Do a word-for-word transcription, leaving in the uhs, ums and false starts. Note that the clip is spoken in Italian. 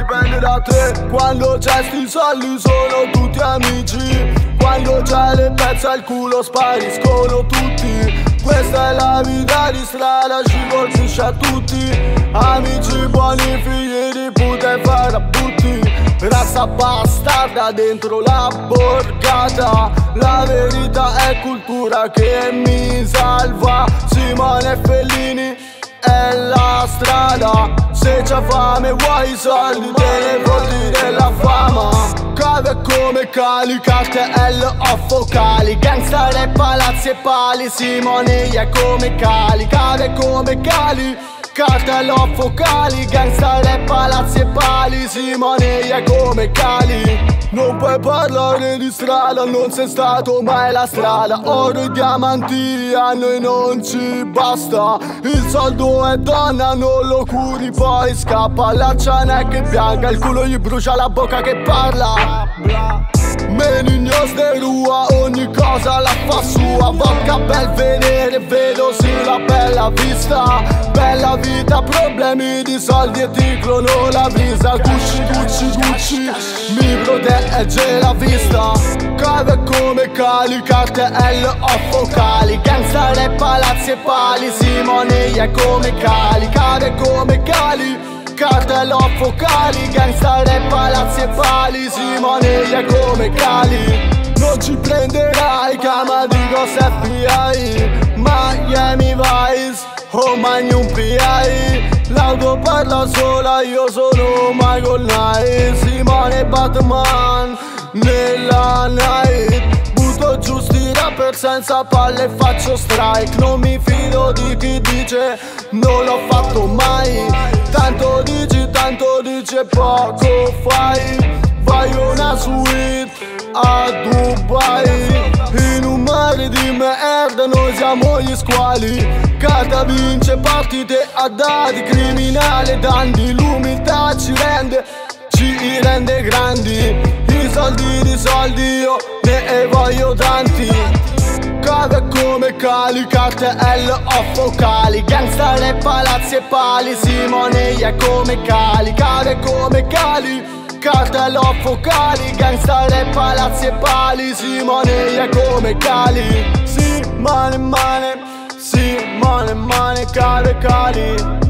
dipende da te. Quando c'è sti soldi sono tutti amici, quando c'è le pezze al culo spariscono tutti. Questa è la vita di strada, ci colpisce a tutti. Amici buoni, figli di puta e farabutti. Razza bastarda dentro la borgata. La verità è cultura che mi salva. Simone Fellini è la strada. Se c'è fame vuoi i soldi, te ne porti della fama. Cave come cali, cartel o focali. Gangsta rap, palazzi e pali. Simone è come cali, cave come cali, cartel o focali. Gangsta rap, palazzi e pali. Simone è come cali. Non puoi parlare di strada, non sei stato mai la strada. Oro e diamanti a noi non ci basta. Il soldo è donna, non lo curi, poi scappa. La ciana è che bianca, il culo gli brucia la bocca che parla. Menignos de rua, ogni cosa la fa sua. Vodka, bel vedere, vedo sì la bella vista. Bella vita, problemi di soldi e ti clono la visa. Gucci, Gucci, Gucci, mi protegge la vista. Cave come cali, cartel o focali. Gangsta rap, palazzi e pali. Simone è come cali, cave come cali, cartel o focali. Gangsta rap, palazzi e pali. Simone è come cali. Non ci prenderai, chiama di cosa F B I. Miami Vice o Magnum P I. L'auto parla sola, io sono Michael Knight. Simone Batman nella night. Butto giù sti rapper senza palle e faccio strike. Non mi fido di chi dice non l'ho fatto mai. Tanto dici, tanto dice, poco fai. Vai una suite a Dubai. In un mare di merda noi siamo gli squali. Carta vince partite a dati, criminale dandy. L'umiltà ci rende, ci rende grandi. I soldi di soldi io ne voglio tanti. Cave come cali, cartel o focali. Gangsta rap, palazzi e pali. Simone è come cali, cave come cali, cartel o focali. Gangsta rap, palazzi e pali. Simone è come cali. Sì, mane, mane, sì, mane, mane, cave, cali.